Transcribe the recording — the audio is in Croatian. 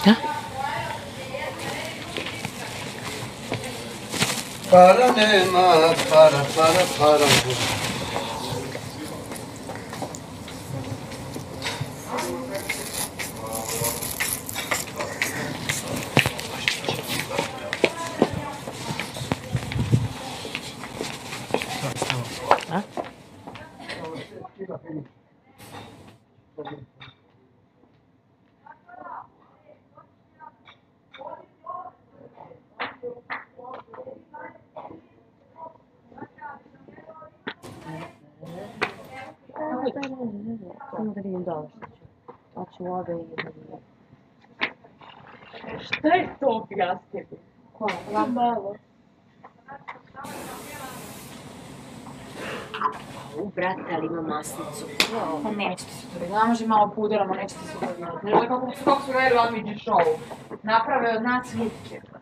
Da? Para nema, para. A? Samo da vidim dole što ću. Hoću ove i jedno. Šta je to pjastebi? Koja? Malo. Brate, ali ima masnicu. Pa nećete se to vidjeti. Može malo puderamo, nećete se to vidjeti. Ne znam kako su radili Admidži show. Naprave od nas vidke.